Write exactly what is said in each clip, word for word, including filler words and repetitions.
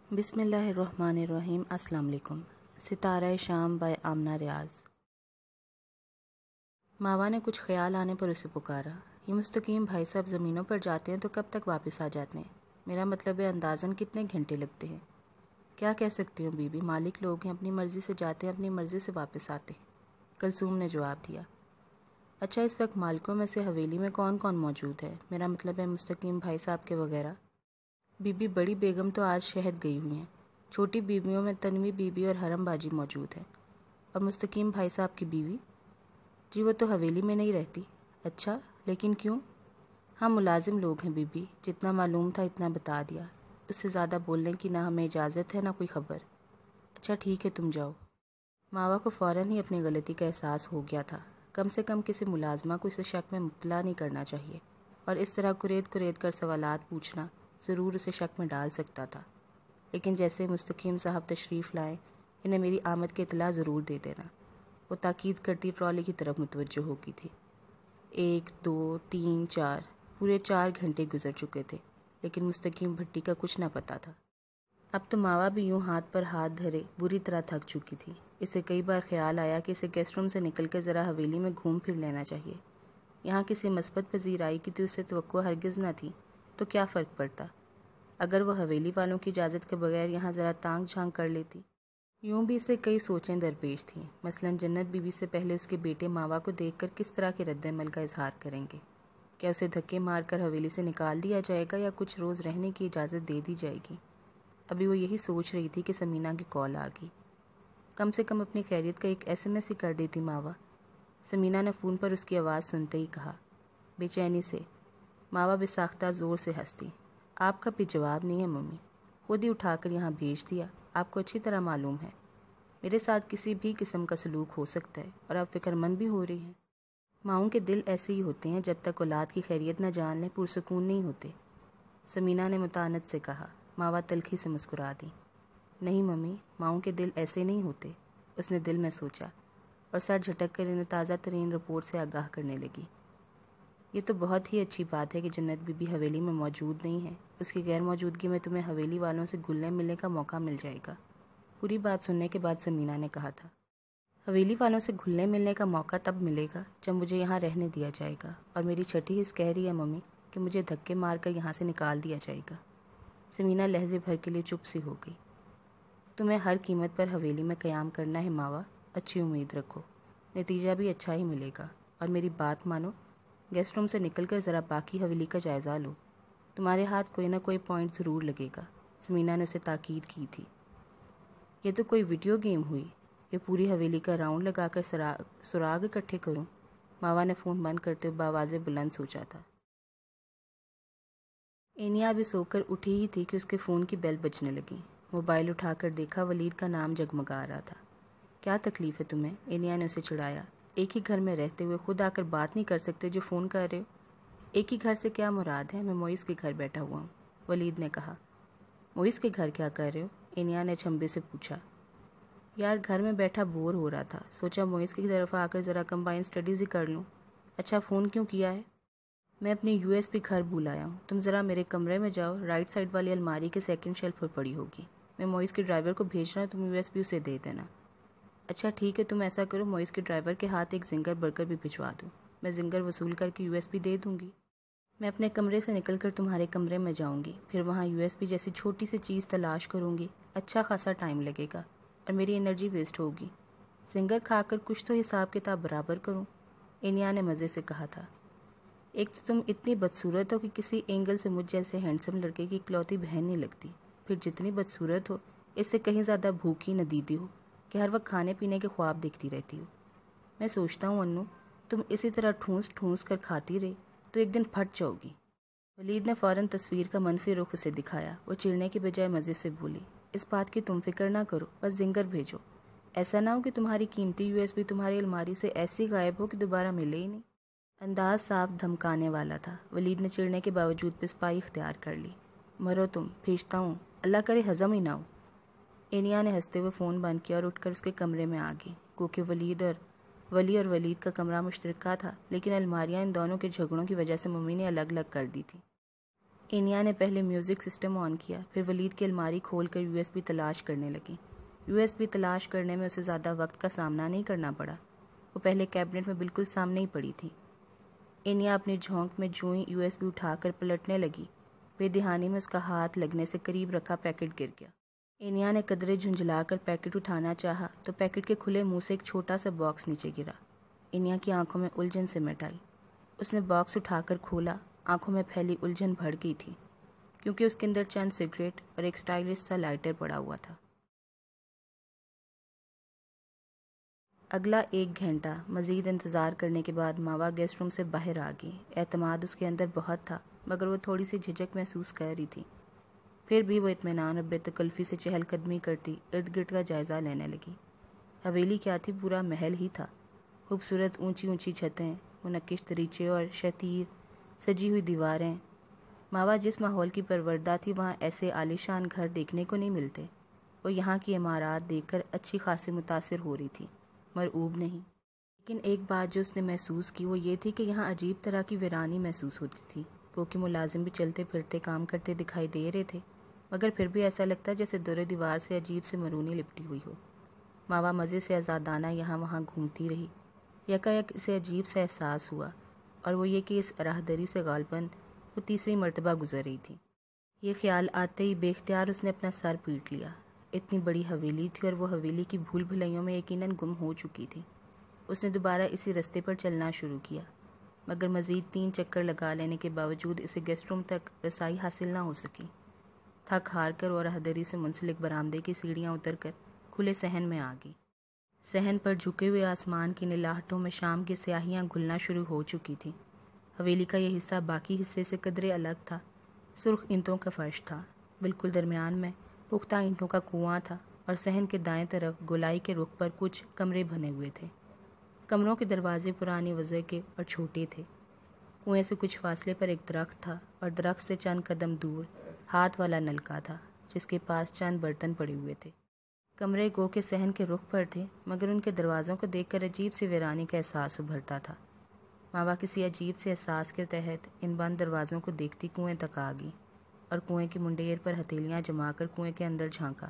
بسم اللہ الرحمن الرحیم۔ السلام علیکم۔ ستارہ شام بائے آمنہ ریاض۔ ماوا نے کچھ خیال آنے پر اسے پکارا۔ یہ مستقیم بھائی صاحب زمینوں پر جاتے ہیں تو کب تک واپس آ جاتے ہیں؟ میرا مطلب ہے اندازاً کتنے گھنٹے لگتے ہیں؟ کیا کہہ سکتی ہوں بی بی، مالک لوگ ہیں، اپنی مرضی سے جاتے ہیں، اپنی مرضی سے واپس آتے ہیں، کلثوم نے جواب دیا۔ اچھا، اس وقت مالکوں میں سے حویلی میں کون کون موجود ہے؟ میرا مطلب ہے مستقیم بھائی صاحب کے وغیرہ۔ بی بی، بڑی بیگم تو آج شہر گئی ہوئی ہیں، چھوٹی بیویوں میں تنوی بی بی اور حرم باجی موجود ہیں، اور مستقیم بھائی صاحب کی بیوی؟ جی وہ تو حویلی میں نہیں رہتی۔ اچھا، لیکن کیوں؟ ہم ملازم لوگ ہیں بی بی، جتنا معلوم تھا اتنا بتا دیا، اس سے زیادہ بولنے کی نہ ہمیں اجازت ہے نہ کوئی خبر۔ اچھا ٹھیک ہے، تم جاؤ۔ ماوا کو فوراً ہی اپنی غلطی کا احساس ہو گیا تھا۔ کم سے کم کسی ملازمہ کو اسے شک میں مبتلا نہیں کرنا چاہیے، اور اس طرح کرید کرید کر سوالات پوچھنا ضرور اسے شک میں ڈال سکتا تھا۔ لیکن جیسے مستقیم صاحب تشریف لائیں، انہیں میری آمد کی اطلاع ضرور دے دینا۔ وہ تاکید کرتی ٹرالی کی طرف متوجہ ہو گئی تھی۔ ایک، دو، تین، چار، پورے چار گھنٹے گزر چکے تھے، لیکن مستقیم بھٹی کا کچھ نہ پتا تھا۔ اب تو ماوا بھی یوں ہاتھ پر ہاتھ دھرے بری طرح تھک چکی تھی۔ اسے کئی بار خیال آیا کہ اسے گیسٹ روم سے نکل کر ذرا حویلی میں گھوم پھر لینا چاہیے۔ یہاں کسی مثبت پذیرائی کی تو اسے توقع ہرگز نہ تھی، تو کیا فرق پڑتا اگر وہ حویلی والوں کی اجازت کے بغیر یہاں ذرا تانگ جھانک کر لیتی؟ یوں بھی اسے کئی سوچیں درپیش تھیں، مثلاً جنت بی بی سے پہلے اس کے بیٹے ماوا کو دیکھ کر کس طرح کے رد عمل کا اظہار کریں گے؟ کیا اسے دھکے مار کر حویلی سے نکال دیا جائے گا یا کچھ روز رہنے کی اجازت دے دی جائے گی؟ ابھی وہ یہی سوچ رہی تھی کہ سمینہ کی کال آ گئی۔ کم سے کم اپنی خیریت کا ایک ایس ایم ایس ہی کر دیتی ماوا۔ سمینہ نے فون پر اس کی آواز سنتے ہی کہا، بے چینی سے۔ ماوا بے ساختہ زور سے ہنستی۔ آپ کا بھی جواب نہیں ہے ممی، خود ہی اٹھا کر یہاں بھیج دیا، آپ کو اچھی طرح معلوم ہے میرے ساتھ کسی بھی قسم کا سلوک ہو سکتا ہے، اور آپ فکر مند بھی ہو رہی ہیں۔ ماؤں کے دل ایسے ہی ہوتے ہیں، جب تک اولاد کی خیریت نہ جان لیں پرسکون نہیں ہوتے، سمینہ نے متانت سے کہا۔ ماوا تلخی سے مسکرا دی۔ نہیں ممی، ماؤں کے دل ایسے نہیں ہوتے، اس نے دل میں سوچا، اور سر جھٹک کر انہیں تازہ ترین رپورٹ سے آگاہ کرنے لگی۔ یہ تو بہت ہی اچھی بات ہے کہ جنت بی بی حویلی میں موجود نہیں ہے، اس کی غیر موجودگی میں تمہیں حویلی والوں سے گلنے ملنے کا موقع مل جائے گا۔ پوری بات سننے کے بعد سمینہ نے کہا تھا، حویلی والوں سے گھلنے ملنے کا موقع تب ملے گا جب مجھے یہاں رہنے دیا جائے گا، اور میری چھٹی حص کہہ رہی ہے ممی کہ مجھے دھکے مار کر یہاں سے نکال دیا جائے گا۔ سمینہ لہجے بھر کے لیے چپ سی ہو گئی۔ تمہیں ہر قیمت پر حویلی میں قیام کرنا ہے ماوا، اچھی امید رکھو، نتیجہ بھی اچھا ہی ملے گا، اور میری بات مانو، گیسٹ روم سے نکل کر ذرا باقی حویلی کا جائزہ لو، تمہارے ہاتھ کوئی نہ کوئی پوائنٹ ضرور لگے گا۔ سمینہ نے اسے تاکید کی تھی۔ یہ تو کوئی ویڈیو گیم ہوئی کہ پوری حویلی کا راؤنڈ لگا کر سراغ اکٹھے کروں؟ ماوا نے فون بند کرتے ہوئے بآواز بلند سوچا تھا۔ اینیا ابھی سو کر اٹھی ہی تھی کہ اس کے فون کی بیل بجنے لگی۔ موبائل اٹھا کر دیکھا، ولید کا نام جگمگا رہا تھا۔ کیا تکلیف ہے تمہیں؟ اینیا نے اسے چڑھایا۔ ایک ہی گھر میں رہتے ہوئے خود آ کر بات نہیں کر سکتے جو فون کر رہے ہو؟ ایک ہی گھر سے کیا مراد ہے؟ میں موئس کے گھر بیٹھا ہوا ہوں، ولید نے کہا۔ موئس کے گھر کیا کر رہے ہو؟ اینیا نے چھمبے سے پوچھا۔ یار گھر میں بیٹھا بور ہو رہا تھا، سوچا موئس کی طرف آ کر ذرا کمبائن اسٹڈیز ہی کر لوں۔ اچھا فون کیوں کیا ہے؟ میں اپنی یو ایس بی گھر بھول آیا ہوں، تم ذرا میرے کمرے میں جاؤ، رائٹ سائڈ والی الماری کے سیکنڈ شیلف پر پڑی ہوگی، میں موئس کے ڈرائیور کو بھیج رہا ہوں، تم یو ایس بی اسے دے دینا۔ اچھا ٹھیک ہے، تم ایسا کرو، موئس کے ڈرائیور کے ہاتھ ایک زنگر برگر بھی بھجوا دو، میں زنگر وصول کر کے یو ایس بی دے دوں گی۔ میں اپنے کمرے سے نکل کر تمہارے کمرے میں جاؤں گی، پھر وہاں یو ایس بی جیسی چھوٹی سی چیز تلاش کروں گی، اچھا خاصا ٹائم لگے گا اور میری انرجی ویسٹ ہوگی، زنگر کھا کر کچھ تو حساب کتاب برابر کروں، اینیا نے مزے سے کہا تھا۔ ایک تو تم اتنی بدصورت ہو کہ کسی اینگل سے مجھ جیسے ہینڈسم لڑکے کی اکلوتی بہن نہیں لگتی، پھر جتنی بدصورت ہو اس سے کہیں زیادہ بھوکی ندیدی ہو کہ ہر وقت کھانے پینے کے خواب دیکھتی رہتی ہو۔ میں سوچتا ہوں انو، تم اسی طرح ٹھونس ٹھونس کر کھاتی رہی تو ایک دن پھٹ جاؤ گی۔ ولید نے فوراً تصویر کا منفی رخ اسے دکھایا۔ وہ چڑنے کے بجائے مزے سے بولی، اس بات کی تم فکر نہ کرو، بس زنگر بھیجو، ایسا نہ ہو کہ تمہاری قیمتی یو ایس بی تمہاری الماری سے ایسی غائب ہو کہ دوبارہ ملے ہی نہیں۔ انداز صاف دھمکانے والا تھا۔ ولید نے چڑنے کے باوجود پسپائی اختیار کر لی۔ مرو تم، بھیجتا ہوں، اللہ کرے ہضم ہی نہ ہو۔ اینیا نے ہنستے ہوئے فون بند کیا اور اٹھ کر اس کے کمرے میں آ گئی۔ کیونکہ ولید اور ولی اور ولید کا کمرہ مشترکہ تھا، لیکن الماریاں ان دونوں کے جھگڑوں کی وجہ سے ممی نے الگ الگ کر دی تھی۔ انیا نے پہلے میوزک سسٹم آن کیا، پھر ولید کی الماری کھول کر یو ایس بی تلاش کرنے لگی۔ یو ایس بی تلاش کرنے میں اسے زیادہ وقت کا سامنا نہیں کرنا پڑا، وہ پہلے کیبنٹ میں بالکل سامنے ہی پڑی تھی۔ انیا اپنی جھونک میں جوں ہی یو ایس بی اٹھا کر پلٹنے لگی، بے دہانی میں اس کا ہاتھ لگنے سے قریب رکھا پیکٹ گر گیا۔ انیا نے قدرے جھنجھلا کر پیکٹ اٹھانا چاہا تو پیکٹ کے کھلے منہ سے ایک چھوٹا سا باکس نیچے گرا۔ انیا کی آنکھوں میں الجھن سمٹ آئی۔ اس نے باکس اٹھا کر کھولا، آنکھوں میں پھیلی الجھن بڑھ گئی تھی، کیونکہ اس کے اندر چند سگریٹ اور ایک سٹائلش سا لائٹر پڑا ہوا تھا۔ اگلا ایک گھنٹہ مزید انتظار کرنے کے بعد ماوا گیسٹ روم سے باہر آ گئی۔ اعتماد اس کے اندر بہت تھا، مگر وہ تھوڑی سی جھجک محسوس کر رہی تھی۔ پھر بھی وہ اطمینان اور بے تکلفی سے چہل قدمی کرتی ارد گرد کا جائزہ لینے لگی۔ حویلی کیا تھی، پورا محل ہی تھا۔ خوبصورت اونچی اونچی چھتیں، منقش دریچے اور شتیر سجی ہوئی دیواریں۔ ماوا جس ماحول کی پروردہ تھی وہاں ایسے عالیشان گھر دیکھنے کو نہیں ملتے۔ وہ یہاں کی عمارات دیکھ کر اچھی خاصی متاثر ہو رہی تھی، مرعوب نہیں۔ لیکن ایک بات جو اس نے محسوس کی وہ یہ تھی کہ یہاں عجیب طرح کی ویرانی محسوس ہوتی تھی، کیونکہ ملازم بھی چلتے پھرتے کام کرتے دکھائی دے رہے تھے، مگر پھر بھی ایسا لگتا جیسے دور دیوار سے عجیب سے مرونی لپٹی ہوئی ہو۔ ماوا مزے سے آزادانہ یہاں وہاں گھومتی رہی۔ یکا یک اسے عجیب سا احساس ہوا، اور وہ یہ کہ اس راہدری سے غالباً وہ تیسری مرتبہ گزر رہی تھی۔ یہ خیال آتے ہی بے اختیار اس نے اپنا سر پیٹ لیا۔ اتنی بڑی حویلی تھی اور وہ حویلی کی بھول بھلائیوں میں یقیناً گم ہو چکی تھی۔ اس نے دوبارہ اسی رستے پر چلنا شروع کیا، مگر مزید تین چکر لگا لینے کے باوجود اسے گیسٹ روم تک رسائی حاصل نہ ہو سکی۔ تھک ہار کر وہ راہدری سے منسلک برآمدے کی سیڑھیاں اتر کر کھلے صحن میں آ گئی۔ صحن پر جھکے ہوئے آسمان کی نلاہٹوں میں شام کی سیاہیاں گھلنا شروع ہو چکی تھیں۔ حویلی کا یہ حصہ باقی حصے سے قدرے الگ تھا۔ سرخ اینٹوں کا فرش تھا، بالکل درمیان میں پختہ اینٹوں کا کنواں تھا، اور صحن کے دائیں طرف گولائی کے رخ پر کچھ کمرے بنے ہوئے تھے۔ کمروں کے دروازے پرانی وضع کے اور چھوٹے تھے۔ کنویں سے کچھ فاصلے پر ایک درخت تھا، اور درخت سے چند قدم دور ہاتھ والا نلکا تھا جس کے پاس چند برتن پڑے ہوئے تھے۔ کمرے گو کے صحن کے رخ پر تھے، مگر ان کے دروازوں کو دیکھ کر عجیب سی ویرانی کا احساس ابھرتا تھا۔ ماوا کسی عجیب سے احساس کے تحت ان بند دروازوں کو دیکھتی کنویں تک آ گئی، اور کنویں کی منڈیر پر ہتھیلیاں جما کر کنویں کے اندر جھانکا۔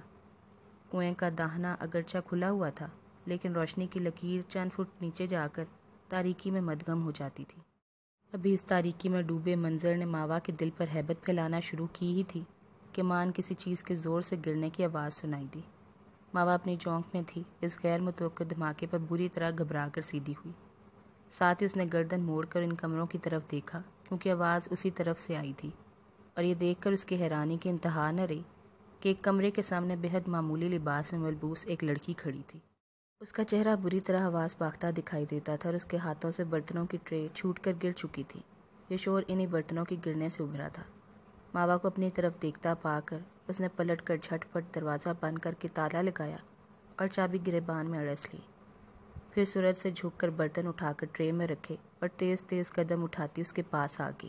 کنویں کا داہنا اگرچہ کھلا ہوا تھا، لیکن روشنی کی لکیر چند فٹ نیچے جا کر تاریکی میں مدغم ہو جاتی تھی۔ ابھی اس تاریکی میں ڈوبے منظر نے ماوا کے دل پر ہیبت پھیلانا شروع کی ہی تھی کہ مان کسی چیز کے زور سے گرنے کی آواز سنائی دی۔ ماوا اپنی چونک میں تھی، اس غیر متوقع دھماکے پر بری طرح گھبرا کر سیدھی ہوئی۔ ساتھ ہی اس نے گردن موڑ کر ان کمروں کی طرف دیکھا، کیونکہ آواز اسی طرف سے آئی تھی، اور یہ دیکھ کر اس کی حیرانی کی انتہا نہ رہی کہ ایک کمرے کے سامنے بےحد معمولی لباس میں ملبوس ایک لڑکی کھڑی تھی۔ اس کا چہرہ بری طرح حواس باختہ دکھائی دیتا تھا، اور اس کے ہاتھوں سے برتنوں کی ٹرے چھوٹ کر گر چکی تھی۔ یہ شور انہی برتنوں کی گرنے سے ابھرا تھا۔ ماوا کو اپنی طرف دیکھتا پا کر اس نے پلٹ کر جھٹ پٹ دروازہ بند کر کے تالا لگایا اور چابی گریبان میں اڑس لی۔ پھر سرعت سے جھک کر برتن اٹھا کر ٹرے میں رکھے اور تیز تیز قدم اٹھاتی اس کے پاس آ گئی۔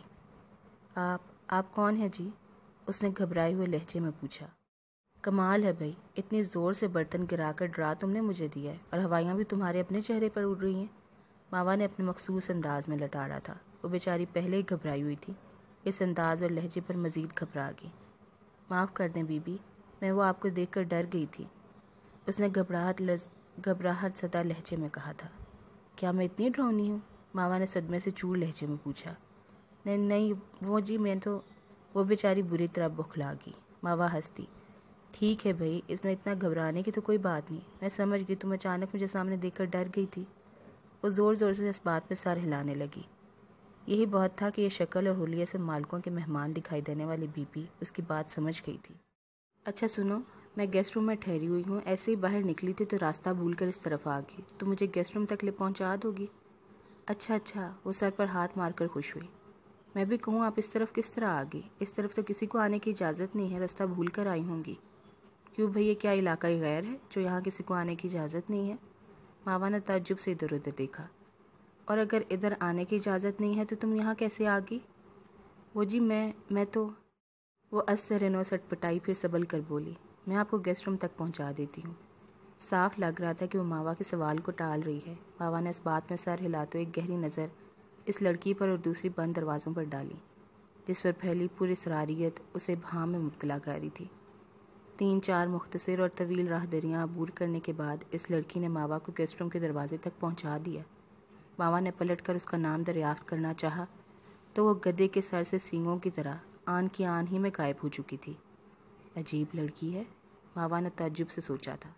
آپ آپ کون ہیں جی؟ اس نے گھبرائے ہوئے لہجے میں پوچھا۔ کمال ہے بھائی، اتنی زور سے برتن گرا کر ڈرا تم نے مجھے دیا ہے، اور ہوائیاں بھی تمہارے اپنے چہرے پر اڑ رہی ہیں۔ ماوا نے اپنے مخصوص انداز میں لٹاڑا تھا۔ وہ بیچاری پہلے ہی گھبرائی ہوئی تھی، اس انداز اور لہجے پر مزید گھبرا گئی۔ معاف کر دیں بی بی، میں وہ آپ کو دیکھ کر ڈر گئی تھی، اس نے گھبراہٹ لز گھبراہٹ زدہ لہجے میں کہا تھا۔ کیا میں اتنی ڈراؤنی ہوں؟ ماوا نے صدمے سے چور لہجے میں پوچھا۔ نہیں نہیں وہ جی میں تو وہ بیچاری بری طرح بکھلا گئی۔ ماوا ہنستی۔ ٹھیک ہے بھائی، اس میں اتنا گھبرانے کی تو کوئی بات نہیں، میں سمجھ گئی تم اچانک مجھے سامنے دیکھ کر ڈر گئی تھی۔ وہ زور زور سے اس بات پہ سر ہلانے لگی۔ یہی بہت تھا کہ یہ شکل اور حلیے سے مالکوں کے مہمان دکھائی دینے والی بی بی اس کی بات سمجھ گئی تھی۔ اچھا سنو، میں گیسٹ روم میں ٹھہری ہوئی ہوں، ایسے ہی باہر نکلی تھی تو راستہ بھول کر اس طرف آ گئی، تو مجھے گیسٹ روم تک لے پہنچا دو گی؟ اچھا اچھا، وہ سر پر ہاتھ مار کر خوش ہوئی۔ میں بھی کہوں آپ اس طرف کس طرح آ گئی؟ اس طرف تو کسی کو آنے کی اجازت نہیں ہے، راستہ بھول کر آئی ہوں گی۔ کیوں بھئی، یہ کیا علاقہ غیر ہے جو یہاں کسی کو آنے کی اجازت نہیں ہے؟ ماوا نے تعجب سے ادھر ادھر دیکھا۔ اور اگر ادھر آنے کی اجازت نہیں ہے تو تم یہاں کیسے آ گئی؟ وہ جی میں میں تو وہ از سے رنو سٹ پٹائی پھر سبل کر بولی۔ میں آپ کو گیسٹ روم تک پہنچا دیتی ہوں۔ صاف لگ رہا تھا کہ وہ ماوا کے سوال کو ٹال رہی ہے۔ ماوا نے اس بات میں سر ہلا تو ایک گہری نظر اس لڑکی پر اور دوسری بند دروازوں پر ڈالی۔ جس پر پھیلی پوری اسراریت اسے بھام میں مبتلا کر رہی تھی۔ تین چار مختصر اور طویل راہ دریاں عبور کرنے کے بعد اس لڑکی نے ماوا کو گیسٹ روم کے دروازے تک پہنچا دیا۔ ماوا نے پلٹ کر اس کا نام دریافت کرنا چاہا تو وہ گدے کے سر سے سینگوں کی طرح آن کی آن ہی میں غائب ہو چکی تھی۔ عجیب لڑکی ہے، ماوا نے تعجب سے سوچا تھا۔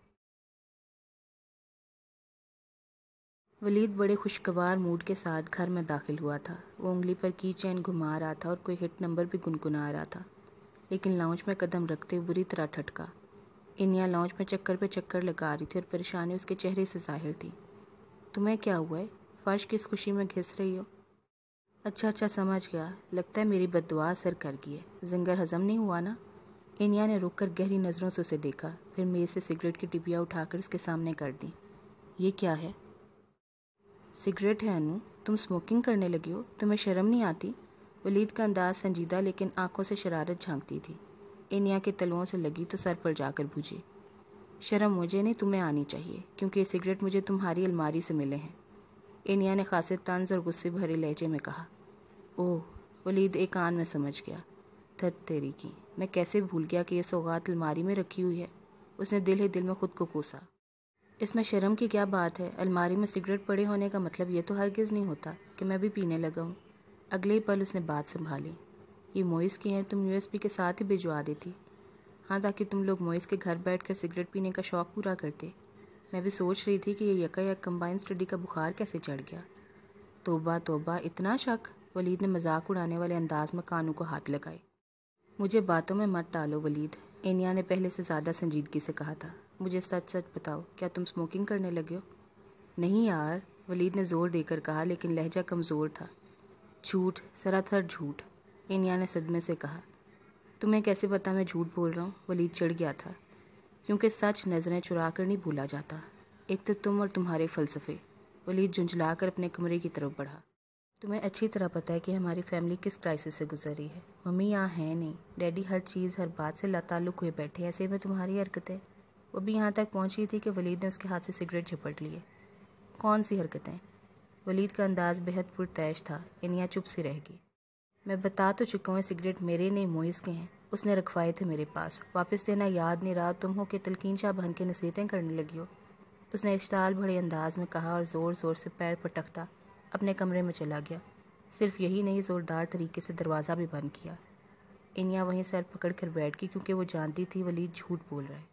ولید بڑے خوشگوار موڈ کے ساتھ گھر میں داخل ہوا تھا۔ وہ انگلی پر کی چین گھما رہا تھا اور کوئی ہٹ نمبر بھی گنگنا رہا تھا، لیکن لاؤنج میں قدم رکھتے بری طرح ٹھٹکا۔ انیا لاؤنج میں چکر پہ چکر لگا رہی تھی اور پریشانی اس کے چہرے سے ظاہر تھی۔ تمہیں کیا ہوا ہے؟ فرش کس خوشی میں گھس رہی ہو؟ اچھا اچھا سمجھ گیا، لگتا ہے میری بد دعا اثر کر گئی ہے۔ زنگر ہضم نہیں ہوا نا؟ انیا نے رک کر گہری نظروں سے اسے دیکھا، پھر میز سے سگریٹ کی ٹپیاں اٹھا کر اس کے سامنے کر دی۔ یہ کیا ہے؟ سگریٹ ہے انو، تم اسموکنگ کرنے لگی ہو، تمہیں شرم نہیں آتی؟ ولید کا انداز سنجیدہ لیکن آنکھوں سے شرارت جھانکتی تھی۔ انیا کے تلوؤں سے لگی تو سر پر جا کر بوجھی۔ شرم مجھے نہیں، تمہیں آنی چاہیے، کیونکہ یہ سگریٹ مجھے تمہاری الماری سے ملے ہیں، انیا نے خاصے طنز اور غصے بھرے لہجے میں کہا۔ اوہ، ولید ایک آن میں سمجھ گیا۔ دھت تیری کی، میں کیسے بھول گیا کہ یہ سوغات الماری میں رکھی ہوئی ہے۔ اس نے دل ہی دل میں خود کو کوسا۔ اس میں شرم کی کیا بات ہے؟ الماری میں سگریٹ پڑے ہونے کا مطلب یہ تو ہرگز نہیں ہوتا کہ میں بھی پینے لگا ہوں۔ اگلے ہی پل اس نے بات سنبھالی۔ یہ موئس کی ہیں، تم یو ایس بی کے ساتھ ہی بھجوا دیتی۔ ہاں، تاکہ تم لوگ موئس کے گھر بیٹھ کر سگریٹ پینے کا شوق پورا کرتے۔ میں بھی سوچ رہی تھی کہ یہ یکا یک کمبائن اسٹڈی کا بخار کیسے چڑھ گیا۔ توبہ توبہ، اتنا شک؟ ولید نے مذاق اڑانے والے انداز میں کانوں کو ہاتھ لگائے۔ مجھے باتوں میں مت ڈالو ولید، انیا نے پہلے سے زیادہ سنجیدگی سے کہا تھا۔ مجھے سچ سچ بتاؤ، کیا تم اسموکنگ کرنے لگے ہو؟ نہیں یار، ولید نے زور دے کر کہا، لیکن لہجہ کمزور تھا۔ جھوٹ، سراسر جھوٹ، انیا نے صدمے سے کہا۔ تمہیں کیسے پتا میں جھوٹ بول رہا ہوں؟ ولید چڑھ گیا تھا، کیونکہ سچ نظریں چرا کر نہیں بھولا جاتا۔ ایک تو تم اور تمہارے فلسفے۔ ولید جھنجھلا کر اپنے کمرے کی طرف بڑھا۔ تمہیں اچھی طرح پتہ ہے کہ ہماری فیملی کس کرائسس سے گزر رہی ہے۔ ممی یہاں ہیں نہیں، ڈیڈی ہر چیز ہر بات سے لاتعلق ہوئے بیٹھے، ایسے میں تمہاری حرکتیں۔ وہ بھی یہاں تک پہنچی تھی کہ ولید نے اس کے ہاتھ سے سگریٹ جھپٹ لیے۔ کون سی حرکتیں؟ ولید کا انداز بہت پرتعیش تھا۔ انیا چپ سی رہ گئی۔ میں بتا تو چکا ہوں، سگریٹ میرے نہیں موئس کے ہیں، اس نے رکھوائے تھے میرے پاس، واپس دینا یاد نہیں رہا، تم ہو کہ تلقین شاہ بن کے نصیحتیں کرنے لگی ہو، اس نے اشتعال بھرے انداز میں کہا اور زور زور سے پیر پٹکتا اپنے کمرے میں چلا گیا۔ صرف یہی نہیں، زوردار طریقے سے دروازہ بھی بند کیا۔ انیا وہیں سر پکڑ کر بیٹھ گئی، کیونکہ وہ جانتی تھی ولید جھوٹ بول رہا ہے۔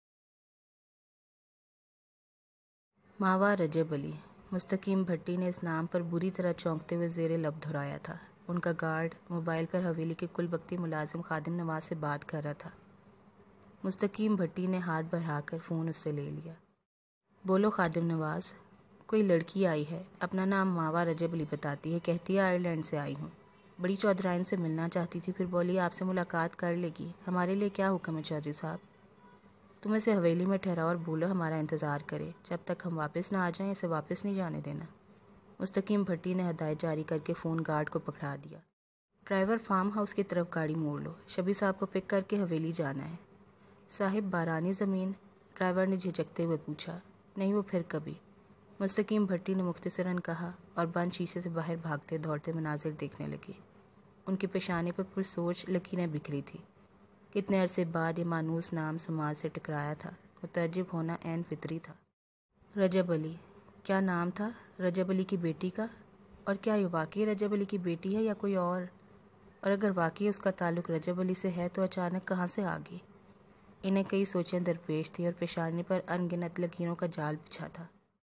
ماوا رجب علی، مستقیم بھٹی نے اس نام پر بری طرح چونکتے ہوئے زیر لب دہرایا تھا۔ ان کا گارڈ موبائل پر حویلی کے کل وقتی ملازم خادم نواز سے بات کر رہا تھا۔ مستقیم بھٹی نے ہاتھ بڑھا کر فون اس سے لے لیا۔ بولو خادم نواز، کوئی لڑکی آئی ہے، اپنا نام ماوا رجب علی بتاتی ہے، کہتی ہے آئرلینڈ سے آئی ہوں، بڑی چودھرائن سے ملنا چاہتی تھی، پھر بولی آپ سے ملاقات کر لے گی۔ ہمارے لیے کیا حکم ہے چودھری صاحب؟ تم اسے حویلی میں ٹھہراؤ اور بولو ہمارا انتظار کرے، جب تک ہم واپس نہ آ جائیں اسے واپس نہیں جانے دینا۔ مستقیم بھٹی نے ہدایت جاری کر کے فون گارڈ کو پکڑا دیا۔ ڈرائیور فارم ہاؤس کی طرف گاڑی موڑ لو، شبی صاحب کو پک کر کے حویلی جانا ہے۔ صاحب بارانی زمین؟ ڈرائیور نے جھجکتے ہوئے پوچھا۔ نہیں، وہ پھر کبھی، مستقیم بھٹی نے مختصراً کہا اور بند شیشے سے باہر بھاگتے دوڑتے مناظر دیکھنے لگے۔ ان کی پیشانی پر پرسوچ لکیریں بکھری تھی۔ کتنے عرصے بعد یہ مانوس نام سماج سے ٹکرایا تھا، متعجب ہونا عین فطری تھا۔ رجب علی، کیا نام تھا؟ رجب علی کی بیٹی کا؟ اور کیا یہ واقعی رجب علی کی بیٹی ہے یا کوئی اور؟ اور اگر واقعی اس کا تعلق رجب علی سے ہے تو اچانک کہاں سے آ گئی؟ انہیں کئی سوچیں درپیش تھی اور پیشانی پر ان گنت لکیروں کا جال بچھا تھا۔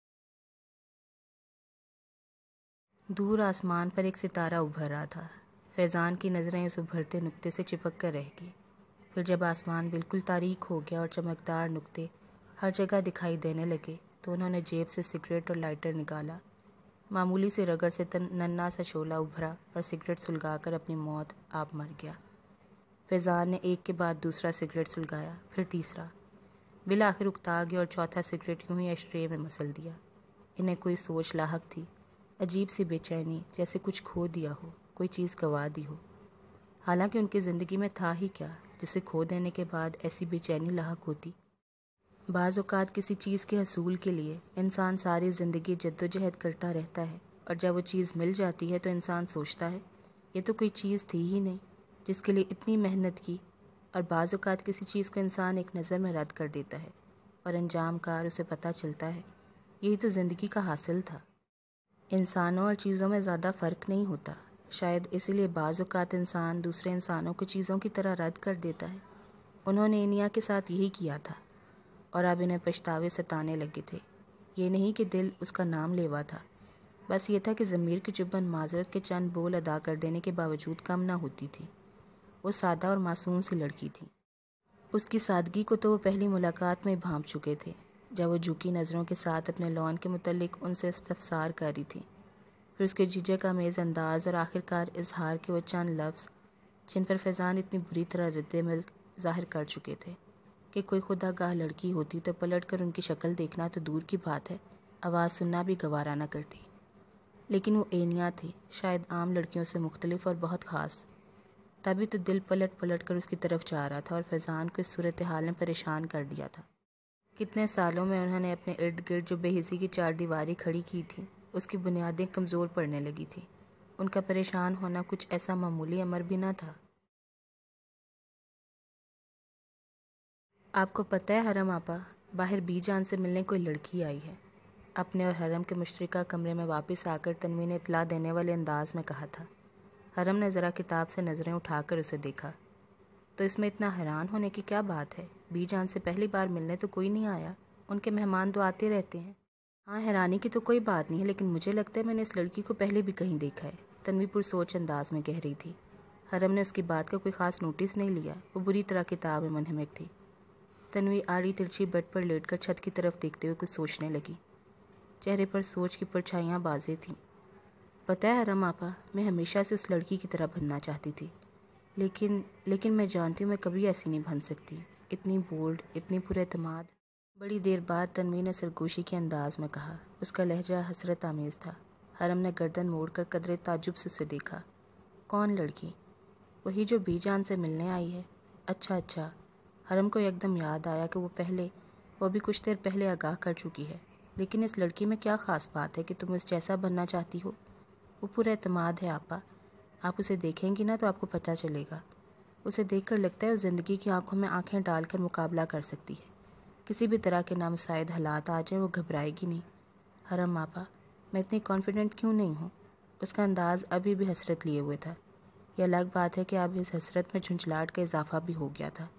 دور آسمان پر ایک ستارہ ابھر رہا تھا۔ فیضان کی نظریں اس ابھرتے نقطے سے چپک کر رہ گئی۔ پھر جب آسمان بالکل تاریک ہو گیا اور چمکدار نقطے ہر جگہ دکھائی دینے لگے تو انہوں نے جیب سے سگریٹ اور لائٹر نکالا۔ معمولی سے رگڑ سے ننھا سا شعلہ ابھرا اور سگریٹ سلگا کر اپنی موت آپ مر گیا۔ فیضان نے ایک کے بعد دوسرا سگریٹ سلگایا، پھر تیسرا، بالآخر اکتا گیا اور چوتھا سگریٹ یوں ہی اشٹرے میں مسل دیا۔ انہیں کوئی سوچ لاحق تھی، عجیب سی بے چینی، جیسے کچھ کھو دیا ہو، کوئی چیز گنوا دی ہو۔ حالانکہ ان کی زندگی میں تھا ہی کیا جسے کھو دینے کے بعد ایسی بے چینی لاحق ہوتی؟ بعض اوقات کسی چیز کے حصول کے لیے انسان ساری زندگی جد و جہد کرتا رہتا ہے، اور جب وہ چیز مل جاتی ہے تو انسان سوچتا ہے یہ تو کوئی چیز تھی ہی نہیں جس کے لیے اتنی محنت کی، اور بعض اوقات کسی چیز کو انسان ایک نظر میں رد کر دیتا ہے اور انجام کار اسے پتہ چلتا ہے یہی تو زندگی کا حاصل تھا۔ انسانوں اور چیزوں میں زیادہ فرق نہیں ہوتا، شاید اسی لیے بعض اوقات انسان دوسرے انسانوں کو چیزوں کی طرح رد کر دیتا ہے۔ انہوں نے انیا کے ساتھ یہی کیا تھا، اور اب انہیں پچھتاوے ستانے لگے تھے۔ یہ نہیں کہ دل اس کا نام لیوا تھا، بس یہ تھا کہ ضمیر کی چبھن معذرت کے چند بول ادا کر دینے کے باوجود کم نہ ہوتی تھی۔ وہ سادہ اور معصوم سی لڑکی تھی۔ اس کی سادگی کو تو وہ پہلی ملاقات میں بھانپ چکے تھے، جب وہ جھکی نظروں کے ساتھ اپنے لون کے متعلق ان سے استفسار کر رہی تھی۔ پھر اس کے جھجک آمیز انداز اور آخرکار اظہار کے وہ چند لفظ جن پر فیضان اتنی بری طرح رد عمل ظاہر کر چکے تھے کہ کوئی خدا گاہ لڑکی ہوتی تو پلٹ کر ان کی شکل دیکھنا تو دور کی بات ہے، آواز سننا بھی گوارا نہ کرتی۔ لیکن وہ اینیا تھی، شاید عام لڑکیوں سے مختلف اور بہت خاص۔ تبھی تو دل پلٹ پلٹ کر اس کی طرف جا رہا تھا، اور فیضان کو اس صورتحال نے پریشان کر دیا تھا۔ کتنے سالوں میں انہوں نے اپنے ارد گرد جو بے حسی کی چار دیواری کھڑی کی تھی، اس کی بنیادیں کمزور پڑنے لگی تھی۔ ان کا پریشان ہونا کچھ ایسا معمولی امر بھی نہ تھا۔ آپ کو پتہ ہے حرم آپا، باہر بی جان سے ملنے کوئی لڑکی آئی ہے۔ اپنے اور حرم کے مشترکہ کمرے میں واپس آ کر تنوی نے اطلاع دینے والے انداز میں کہا تھا۔ حرم نے ذرا کتاب سے نظریں اٹھا کر اسے دیکھا۔ تو اس میں اتنا حیران ہونے کی کیا بات ہے؟ بی جان سے پہلی بار ملنے تو کوئی نہیں آیا، ان کے مہمان تو آتے رہتے ہیں۔ ہاں، حیرانی کی تو کوئی بات نہیں ہے، لیکن مجھے لگتا ہے میں نے اس لڑکی کو پہلے بھی کہیں دیکھا ہے، تنوی پرسوچ انداز میں کہہ رہی تھی۔ حرم نے اس کی بات کا کوئی خاص نوٹس نہیں لیا، وہ بری طرح کتاب میں منہمک تھی۔ تنوی آڑی ترچھی بیڈ پر لیٹ کر چھت کی طرف دیکھتے ہوئے کچھ سوچنے لگی۔ چہرے پر سوچ کی پرچھائیاں بازیں تھیں۔ پتہ ہے حرم آپا، میں ہمیشہ سے اس لڑکی کی طرح بننا چاہتی تھی، لیکن لیکن میں جانتی ہوں میں کبھی ایسی نہیں بن سکتی، اتنی بولڈ، اتنی پر اعتماد۔ بڑی دیر بعد تنوی نے سرگوشی کے انداز میں کہا، اس کا لہجہ حسرت آمیز تھا۔ حرم نے گردن موڑ کر قدرے تعجب سے اسے دیکھا۔ کون لڑکی؟ وہی جو بی جان سے ملنے آئی ہے۔ اچھا اچھا۔ حرم کو ایک دم یاد آیا کہ وہ پہلے وہ بھی کچھ دیر پہلے آگاہ کر چکی ہے، لیکن اس لڑکی میں کیا خاص بات ہے کہ تم اس جیسا بننا چاہتی ہو؟ وہ پورا اعتماد ہے آپا، آپ اسے دیکھیں گی نا تو آپ کو پتہ چلے گا۔ اسے دیکھ کر لگتا ہے وہ زندگی کی آنکھوں میں آنکھیں ڈال کر مقابلہ کر سکتی ہے، کسی بھی طرح کے نامساعد حالات آ جائیں وہ گھبرائے گی نہیں۔ حرم آپا، میں اتنی کانفیڈنٹ کیوں نہیں ہوں؟ اس کا انداز ابھی بھی حسرت لیے ہوئے تھا۔ یہ الگ بات ہے کہ اب اس حسرت میں جھنجھلاہٹ کا اضافہ بھی ہو گیا تھا۔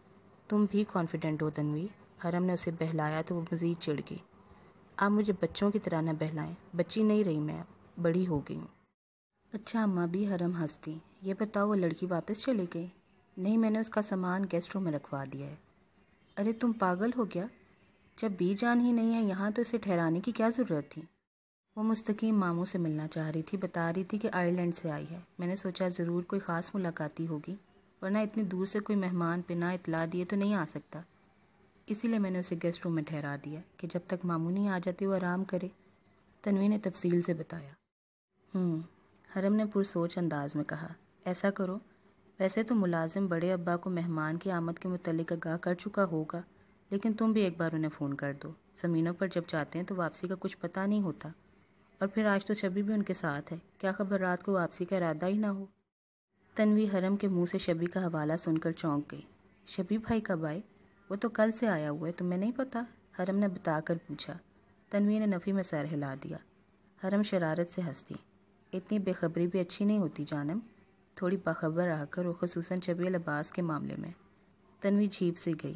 تم بھی کانفیڈنٹ ہو تنوی؟ حرم نے اسے بہلایا تو وہ مزید چڑھ گئی۔ آپ مجھے بچوں کی طرح نہ بہلائیں، بچی نہیں رہی میں، اب بڑی ہو گئی ہوں۔ اچھا اماں بھی؟ حرم ہنستی۔ یہ بتاؤ وہ لڑکی واپس چلی گئی؟ نہیں، میں نے اس کا سامان گیسٹ روم میں رکھوا دیا ہے۔ ارے تم پاگل ہو گیا؟ جب بی جان ہی نہیں ہے یہاں تو اسے ٹھہرانے کی کیا ضرورت تھی؟ وہ مستقیم ماموں سے ملنا چاہ رہی تھی، بتا رہی تھی کہ آئرلینڈ سے آئی ہے۔ میں نے سوچا ضرور کوئی خاص ملاقاتی ہوگی، ورنہ اتنی دور سے کوئی مہمان بنا اطلاع دیے تو نہیں آ سکتا، اسی لیے میں نے اسے گیسٹ روم میں ٹھہرا دیا کہ جب تک ماموں نہیں آ جاتے وہ آرام کرے۔ تنوی نے تفصیل سے بتایا۔ ہوں حرم نے پرسوچ انداز میں کہا، ایسا کرو، ویسے تو ملازم بڑے ابا کو مہمان کی آمد کے متعلق آگاہ کر چکا ہوگا، لیکن تم بھی ایک بار انہیں فون کر دو۔ زمینوں پر جب جاتے ہیں تو واپسی کا کچھ پتہ نہیں ہوتا، اور پھر آج تو شبی بھی ان کے ساتھ ہے، کیا خبر رات کو واپسی کا ارادہ ہی نہ ہو۔ تنوی حرم کے منہ سے شبی کا حوالہ سن کر چونک گئی۔ شبی بھائی کب آئے؟ وہ تو کل سے آیا ہوا ہے، تمہیں نہیں پتا؟ حرم نے بتا کر پوچھا۔ تنوی نے نفی میں سر ہلا دیا۔ حرم شرارت سے ہنس دی۔ اتنی بے خبری بھی اچھی نہیں ہوتی جانم، تھوڑی باخبر رہا کرو، خصوصاً شبیہ لباس کے معاملے میں۔ تنوی جھیپ سے گئی۔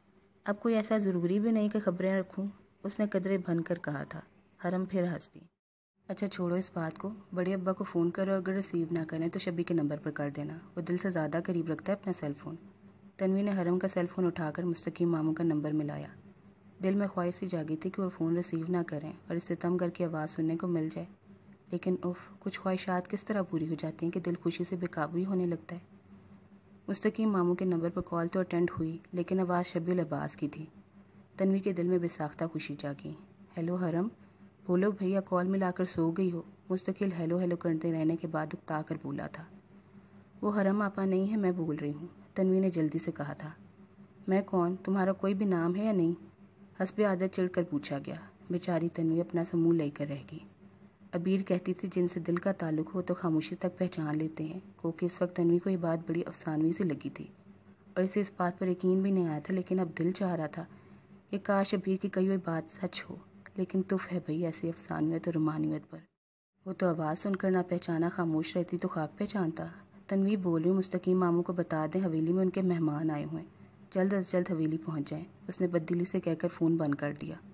اب کوئی ایسا ضروری بھی نہیں کہ خبریں رکھوں، اس نے قدرے بن کر کہا تھا۔ حرم پھر ہنس دی۔ اچھا چھوڑو اس بات کو، بڑے ابا کو فون کرو، اگر ریسیو نہ کریں تو شبی کے نمبر پر کر دینا، وہ دل سے زیادہ قریب رکھتا ہے اپنا سیل فون۔ تنوی نے حرم کا سیل فون اٹھا کر مستقیم ماموں کا نمبر ملایا۔ دل میں خواہش سی جاگی تھی کہ وہ فون ریسیو نہ کریں اور اس ستم گر کی آواز سننے کو مل جائے، لیکن اف، کچھ خواہشات کس طرح پوری ہو جاتی ہیں کہ دل خوشی سے بے قابو ہی ہونے لگتا ہے۔ مستقیم ماموں کے نمبر پر کال تو اٹینڈ ہوئی، لیکن آواز شبیہ لباس کی تھی۔ تنوی کے دل میں بے ساختہ خوشی جاگی۔ ہیلو حرم، بولو بھیا، کال ملا کر سو گئی ہو؟ مستقل ہیلو ہیلو کرتے رہنے کے بعد اکتا کر بولا تھا۔ وہ حرم آپا نہیں ہے، میں بول رہی ہوں، تنوی نے جلدی سے کہا تھا۔ میں کون؟ تمہارا کوئی بھی نام ہے یا نہیں؟ حسب عادت چڑھ کر پوچھا گیا۔ بیچاری تنوی اپنا سا منہ لے کر رہ گئی۔ ابیر کہتی تھی جن سے دل کا تعلق ہو تو خاموشی تک پہچان لیتے ہیں، کیونکہ اس وقت تنوی کو یہ بات بڑی افسانوی سی لگی تھی اور اسے اس بات پر یقین بھی نہیں آیا تھا، لیکن اب دل چاہ رہا تھا کہ کاش ابیر کی کہی ہوئی بات سچ ہو، لیکن تف ہے بھئی ایسی افسانویت اور رومانویت پر۔ وہ تو آواز سن کر نہ پہچانا خاموش رہتی تو خاک پہچانتا۔ تنوی بول رہی مستقیم ماموں کو بتا دیں حویلی میں ان کے مہمان آئے ہوئے، جلد از جلد حویلی پہنچ جائیں۔ اس نے بددلی سے کہہ کر فون بند کر دیا۔